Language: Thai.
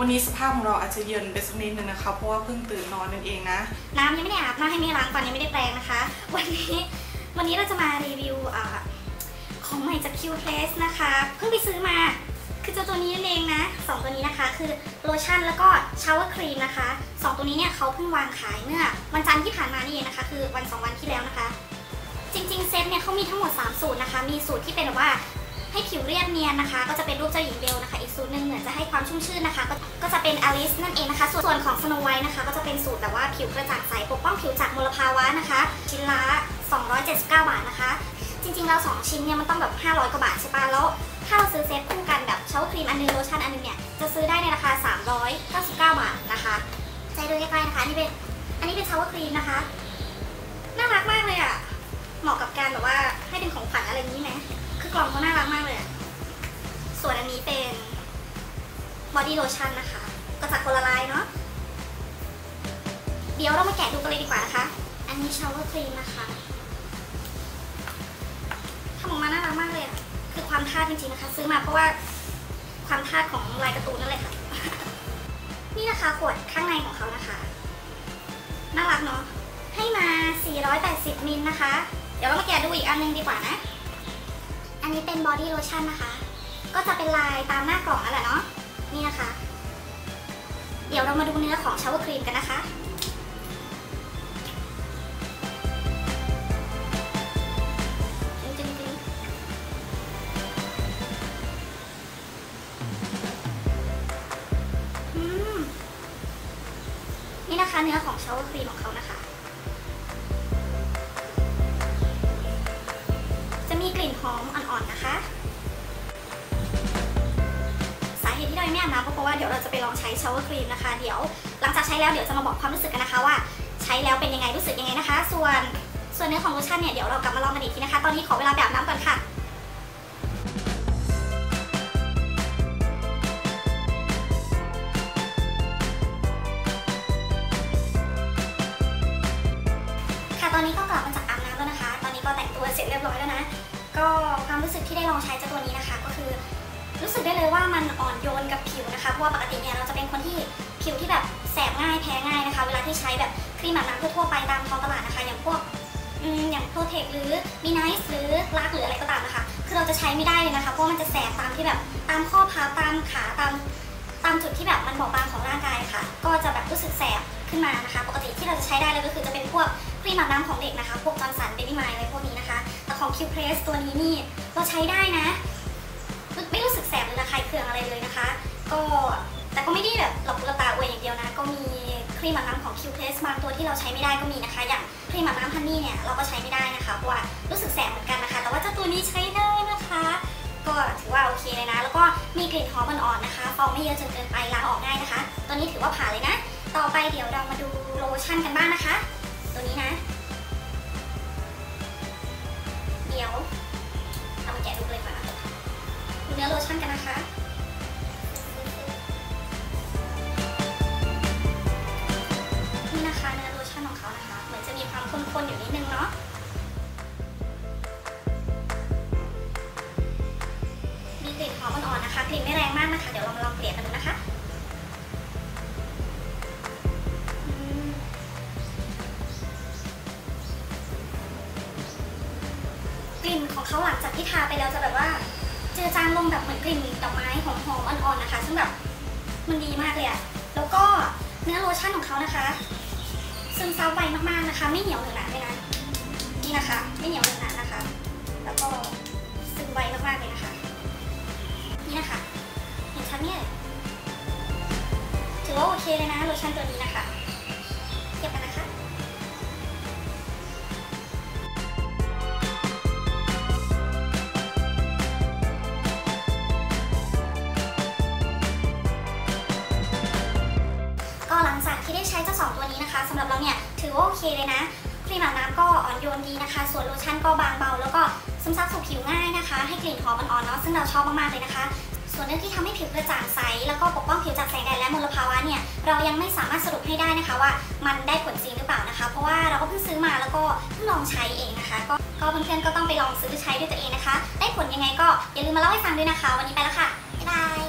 นี้สภาพของเราอาจจะเย็นไปสักนิดนึงนะคะเพราะว่าเพิ่งตื่นนอนนั่นเองนะน้ำยังไม่ได้อาบน้ำให้ไม่ล้างฟันยังไม่ได้แปรงนะคะวันนี้เราจะมารีวิวของใหม่จาก Qplace นะคะเพิ่งไปซื้อมาคือตัวนี้นั่นเองนะ2ตัวนี้นะคะคือโลชั่นแล้วก็ชาวเวอร์ครีมนะคะ2ตัวนี้เนี่ยเขาเพิ่งวางขายเมื่อวันจันทร์ที่ผ่านมานี่เองนะคะคือวัน2วันที่แล้วนะคะจริงๆเซตเนี่ยเขามีทั้งหมด3สูตรนะคะมีสูตรที่เป็นแบบว่าให้ผิวเรียบเนียนนะคะก็จะเป็นรูปเจ้าหญิงเบลนะคะอีกสูตรหนึ่งเหมือนจะให้ความชุ่มชื่นนะคะก็จะเป็นอลิสนั่นเองนะคะส่วนของสโนไวท์นะคะก็จะเป็นสูตรแบบว่าผิวกระจ่างใสปกป้องผิวจากมลภาวะนะคะชิ้นละ279 บาทนะคะจริงๆแล้ว2ชิ้นเนี่ยมันต้องแบบ500 กว่าบาทใช่ป่ะแล้วถ้าเราซื้อเซตคู่กันแบบชาวครีมอันนึงโลชั่นอันนึงเนี่ยจะซื้อได้ในราคา399 บาทนะคะใจดูใกล้ๆนะคะอันนี้เป็นชาวครีมนะคะน่ารักมากเลยอ่ะเหมาะกับการแบบว่าให้เป็นของขวัญอะไรอย่างนี้ไหมคือกล่องเขาน่ารักมากเลยส่วนอันนี้เป็นบอดี้โลชั่นนะคะก็จากคนละลายเนาะเดี๋ยวเรามาแกะดูกันเลยดีกว่านะคะอันนี้ชาวครีมนะคะทำออกมาน่ารักมากเลยอ่ะคือความทาสจริงๆนะคะซื้อมาเพราะว่าความทาสของลายการ์ตูนนั่นเลยค่ะนี่นะคะขวดข้างในของเขานะคะน่ารักเนาะให้มา480 มิลนะคะเดี๋ยวเรามาแกะดูอีกอันนึงดีกว่านะอันนี้เป็นบอดี้โลชั่นนะคะก็จะเป็นลายตามหน้ากล่องนั่นแหละเนาะนี่นะคะเดี๋ยวเรามาดูเนื้อของชาวเวอร์ครีมกันนะคะนี่นะคะเนื้อของชาวเวอร์ครีมของเขานะคะจะมีกลิ่นหอมอ่อนๆนะคะสาเหตุที่เราไม่อาบน้ำเพราะว่าเดี๋ยวเราจะไปลองใช้ชาวเวอร์ครีมนะคะเดี๋ยวหลังจากใช้แล้วเดี๋ยวจะมาบอกความรู้สึกกันนะคะว่าใช้แล้วเป็นยังไงรู้สึกยังไงนะคะส่วนเนื้อของโลชั่นเนี่ยเดี๋ยวเรากลับมาลองกันอีกทีนะคะตอนนี้ขอเวลาไปอาบน้ำก่อนค่ะตอนนี้ก็กลับมาจากอาบน้ำแล้วนะคะตอนนี้ก็แต่งตัวเสร็จเรียบร้อยแล้วนะก็ความรู้สึกที่ได้ลองใช้เจ้าตัวนี้นะคะก็คือรู้สึกได้เลยว่ามันอ่อนโยนกับผิวนะคะเพราะว่าปกติเนี่ยเราจะเป็นคนที่ผิวที่แบบแสบง่ายแพ้ง่ายนะคะเวลาที่ใช้แบบครีมอาบน้ำทั่วไปตามท้องตลาดนะคะอย่างพวกอย่างโปรเทคหรือมีไนซ์หรือลักหรืออะไรก็ตามนะคะคือเราจะใช้ไม่ได้เลยนะคะเพราะมันจะแสบตามที่แบบตามข้อพับตามขาตามจุดที่แบบมันบอบบางของร่างกายค่ะก็จะแบบรู้สึกแสบขึ้นมานะคะปกติที่เราจะใช้ได้เลยก็คือจะเป็นพวกครีมอาบน้ำของเด็กนะคะพวกจอร์นสันเบบี้ไมล์อะไรพวกนี้นะคะแต่ของ Qplace ตัวนี้นี่เราใช้ได้นะไม่รู้สึกแสบหรือระคายเคืองอะไรเลยนะคะแต่ก็ไม่ได้แบบหลอกตาอวยอย่างเดียวนะก็มีครีมอาบน้ำของ Qplace บางตัวที่เราใช้ไม่ได้ก็มีนะคะอย่างครีมอาบน้ำฮันนี่เนี่ยเราก็ใช้ไม่ได้นะคะเพราะว่ารู้สึกแสบเหมือนกันนะคะแต่ว่าเจ้าตัวนี้ใช้ได้นะคะก็ถือว่าโอเคเลยนะแล้วก็มีกลิ่นหอมอ่อนๆนะคะฟองไม่เยอะจนเกินไปล้างออกง่ายนะคะตัวนี้ถือว่าผ่านเลยนะต่อไปเดี๋ยวเรามาดูโลชั่นกันบ้างนะคะตัวนี้นะเดี๋ยวเอามาแกะดูเลยค่ะดูเนื้อโลชั่นกันนะคะนี่นะคะเนื้อโลชั่นของเขานะคะเหมือนจะมีความข้นๆอยู่นิดนึงเนาะมีกลิ่นหอมอ่อนๆนะคะกลิ่นไม่แรงมากนะคะเดี๋ยวเรามาลองเปลี่ยนกันดูนะคะกลิ่นของเขาหลังจากที่ทาไปแล้วจะแบบว่าเจือจางลงแบบเหมือนกลิ่นดอกไม้หอมๆอ่อนๆนะคะซึ่งแบบมันดีมากเลยอะแล้วก็เนื้อโลชั่นของเขานะคะซึมซับไวมากๆนะคะไม่เหนียวเหนอะหนะเลยนะนี่นะคะไม่เหนียวเหนอะหนะนะคะแล้วก็ซึมไวมากๆเลยนะคะนี่นะคะเห็นชัดเนี่ยถือว่าโอเคเลยนะโลชั่นตัวนี้นะคะเทียบกันนะคะหลังจากที่ได้ใช้เจ้า2ตัวนี้นะคะสำหรับเราเนี่ยถือว่าโอเคเลยนะครีมอาบน้ำก็อ่อนโยนดีนะคะส่วนโลชั่นก็บางเบาแล้วก็ซึมซับสู่ผิวง่ายนะคะให้กลิ่นหอมอ่อนๆเนาะซึ่งเราชอบมากๆเลยนะคะส่วนเรื่องที่ทำให้ผิวกระจ่างใสแล้วก็ปกป้องผิวจากแสงแดดและมลภาวะเนี่ยเรายังไม่สามารถสรุปให้ได้นะคะว่ามันได้ผลจริงหรือเปล่านะคะเพราะว่าเราก็เพิ่งซื้อมาแล้วก็เพิ่งลองใช้เองนะคะก็เพื่อนๆก็ต้องไปลองซื้อใช้ด้วยตัวเองนะคะได้ผลยังไงก็อย่าลืมมาเล่าให้ฟังด้วยนะคะวันนี้ไปแล้วค่ะบ๊ายบาย